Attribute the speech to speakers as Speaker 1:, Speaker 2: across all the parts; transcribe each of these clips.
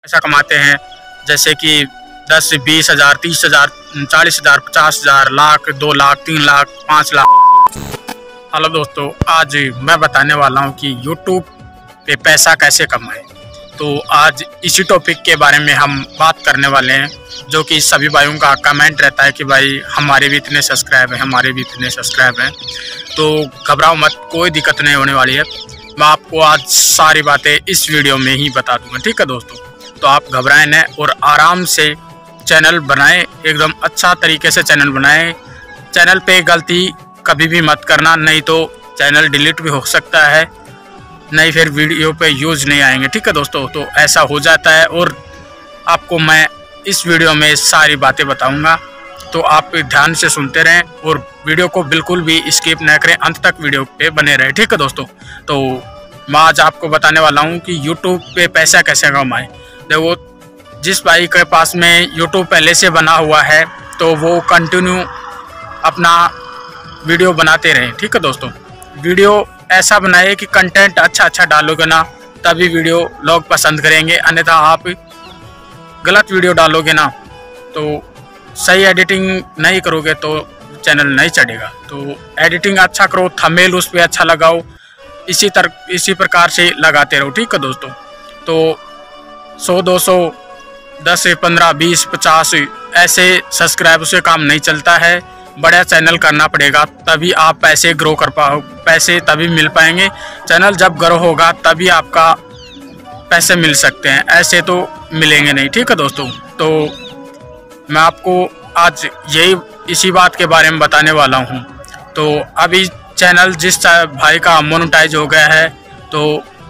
Speaker 1: पैसा कमाते हैं, जैसे कि 10 से 20 हज़ार, 30 हज़ार, 40 हज़ार, 50 हज़ार, लाख, 2 लाख, 3 लाख, 5 लाख। हेलो दोस्तों, आज मैं बताने वाला हूं कि YouTube पे पैसा कैसे कमाएं। तो आज इसी टॉपिक के बारे में हम बात करने वाले हैं, जो कि सभी भाइयों का कमेंट रहता है कि भाई हमारे भी इतने सब्सक्राइब हैं, हमारे भी इतने सब्सक्राइब हैं। तो घबराओ मत, कोई दिक्कत नहीं होने वाली है। मैं आपको आज सारी बातें इस वीडियो में ही बता दूंगा, ठीक है दोस्तों। तो आप घबराएं न और आराम से चैनल बनाएं, एकदम अच्छा तरीके से चैनल बनाएं। चैनल पे गलती कभी भी मत करना, नहीं तो चैनल डिलीट भी हो सकता है, नहीं फिर वीडियो पे यूज़ नहीं आएंगे, ठीक है दोस्तों। तो ऐसा हो जाता है और आपको मैं इस वीडियो में सारी बातें बताऊंगा, तो आप ध्यान से सुनते रहें और वीडियो को बिल्कुल भी स्किप न करें, अंत तक वीडियो पे बने रहें, ठीक है दोस्तों। तो मैं आज आपको बताने वाला हूँ कि यूट्यूब पे पैसा कैसे कमाएं। देखो, जिस भाई के पास में यूट्यूब पहले से बना हुआ है तो वो कंटिन्यू अपना वीडियो बनाते रहें, ठीक है दोस्तों। वीडियो ऐसा बनाए कि कंटेंट अच्छा डालोगे ना, तभी वीडियो लोग पसंद करेंगे, अन्यथा आप गलत वीडियो डालोगे ना तो सही एडिटिंग नहीं करोगे तो चैनल नहीं चढ़ेगा। तो एडिटिंग अच्छा करो, थंबनेल उस पर अच्छा लगाओ, इसी प्रकार से लगाते रहो, ठीक है दोस्तों। तो 100, 200, 10, 15, 20, 50 ऐसे सब्सक्राइब से काम नहीं चलता है। बड़ा चैनल करना पड़ेगा, तभी आप पैसे ग्रो कर पाओ, पैसे तभी मिल पाएंगे। चैनल जब ग्रो होगा तभी आपका पैसे मिल सकते हैं, ऐसे तो मिलेंगे नहीं, ठीक है दोस्तों। तो मैं आपको आज इसी बात के बारे में बताने वाला हूं। तो अभी चैनल जिस भाई का मोनेटाइज हो गया है, तो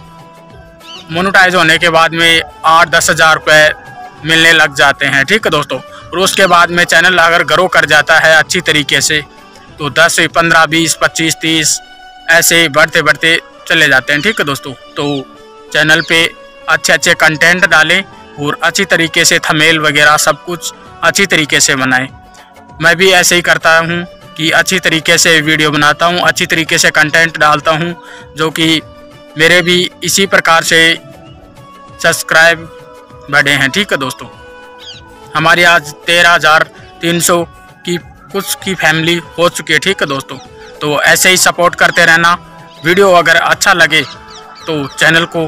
Speaker 1: मोनेटाइज होने के बाद में 8-10 हज़ार रुपये मिलने लग जाते हैं, ठीक है दोस्तों। और उसके बाद में चैनल अगर ग्रो कर जाता है अच्छी तरीके से तो 10, 15, 20, 25, 30 ऐसे बढ़ते बढ़ते चले जाते हैं, ठीक है दोस्तों। तो चैनल पे अच्छे कंटेंट डालें और अच्छी तरीके से थंबनेल वगैरह सब कुछ अच्छी तरीके से बनाएं। मैं भी ऐसे ही करता हूं कि अच्छी तरीके से वीडियो बनाता हूं, अच्छी तरीके से कंटेंट डालता हूं, जो कि मेरे भी इसी प्रकार से सब्सक्राइब बढ़े हैं, ठीक है दोस्तों। हमारी आज 13,300 की कुछ की फैमिली हो चुकी है, ठीक है दोस्तों। तो ऐसे ही सपोर्ट करते रहना। वीडियो अगर अच्छा लगे तो चैनल को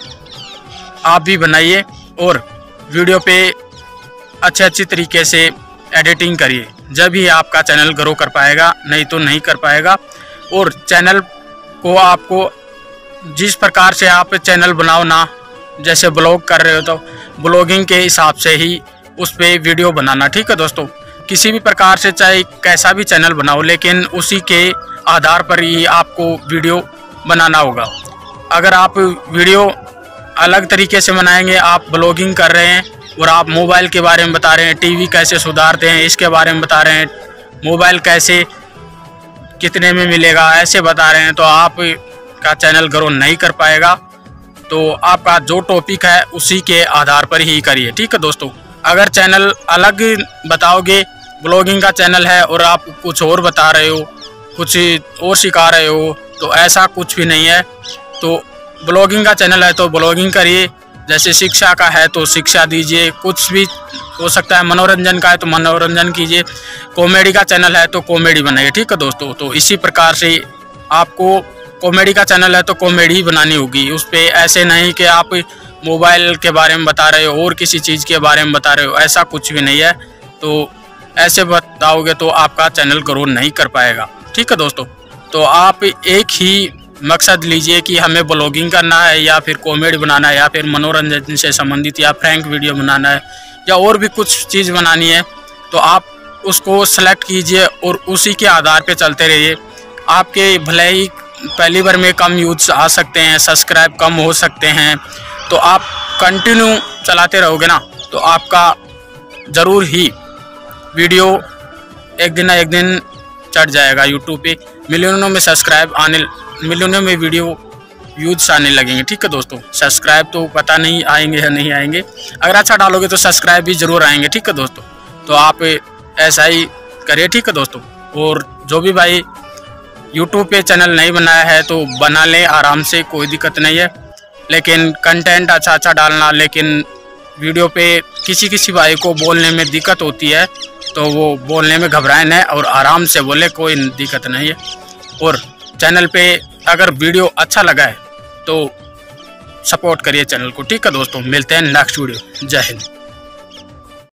Speaker 1: आप भी बनाइए और वीडियो पे अच्छी तरीके से एडिटिंग करिए, जब ही आपका चैनल ग्रो कर पाएगा, नहीं तो नहीं कर पाएगा। और चैनल को आपको जिस प्रकार से आप चैनल बनाओ ना, जैसे ब्लॉग कर रहे हो तो ब्लॉगिंग के हिसाब से ही उस पर वीडियो बनाना, ठीक है दोस्तों। किसी भी प्रकार से चाहे कैसा भी चैनल बनाओ, लेकिन उसी के आधार पर ही आपको वीडियो बनाना होगा। अगर आप वीडियो अलग तरीके से बनाएंगे, आप ब्लॉगिंग कर रहे हैं और आप मोबाइल के बारे में बता रहे हैं, टीवी कैसे सुधारते हैं इसके बारे में बता रहे हैं, मोबाइल कैसे कितने में मिलेगा ऐसे बता रहे हैं, तो आप का चैनल ग्रो नहीं कर पाएगा। तो आपका जो टॉपिक है उसी के आधार पर ही करिए, ठीक है दोस्तों। अगर चैनल अलग बताओगे, ब्लॉगिंग का चैनल है और आप कुछ और बता रहे हो, कुछ और सिखा रहे हो, तो ऐसा कुछ भी नहीं है। तो ब्लॉगिंग का चैनल है तो ब्लॉगिंग करिए, जैसे शिक्षा का है तो शिक्षा दीजिए, कुछ भी हो सकता है। मनोरंजन का है तो मनोरंजन कीजिए, कॉमेडी का चैनल है तो कॉमेडी बनाइए, ठीक है दोस्तों। तो इसी प्रकार से आपको कॉमेडी का चैनल है तो कॉमेडी ही बनानी होगी, उस पर ऐसे नहीं कि आप मोबाइल के बारे में बता रहे हो और किसी चीज़ के बारे में बता रहे हो, ऐसा कुछ भी नहीं है। तो ऐसे बताओगे तो आपका चैनल ग्रो नहीं कर पाएगा, ठीक है दोस्तों। तो आप एक ही मकसद लीजिए कि हमें ब्लॉगिंग करना है या फिर कॉमेडी बनाना है या फिर मनोरंजन से संबंधित या प्रैंक वीडियो बनाना है या और भी कुछ चीज़ बनानी है, तो आप उसको सेलेक्ट कीजिए और उसी के आधार पे चलते रहिए। आपके भले ही पहली बार में कम यूज़ आ सकते हैं, सब्सक्राइब कम हो सकते हैं, तो आप कंटिन्यू चलाते रहोगे ना तो आपका ज़रूर ही वीडियो एक दिन ना एक दिन चढ़ जाएगा। यूट्यूब पे मिलियनों में सब्सक्राइब आने, मिलियनों में वीडियो व्यूज आने लगेंगे, ठीक है दोस्तों। सब्सक्राइब तो पता नहीं आएंगे या नहीं आएंगे, अगर अच्छा डालोगे तो सब्सक्राइब भी ज़रूर आएंगे, ठीक है दोस्तों। तो आप ऐसा ही करिए, ठीक है दोस्तों। और जो भी भाई यूट्यूब पे चैनल नहीं बनाया है तो बना लें आराम से, कोई दिक्कत नहीं है। लेकिन कंटेंट अच्छा डालना, लेकिन वीडियो पे किसी भाई को बोलने में दिक्कत होती है तो वो बोलने में घबराए न और आराम से बोले, कोई दिक्कत नहीं है। और चैनल पे अगर वीडियो अच्छा लगा है तो सपोर्ट करिए चैनल को, ठीक है दोस्तों। मिलते हैं नेक्स्ट वीडियो। जय हिंद।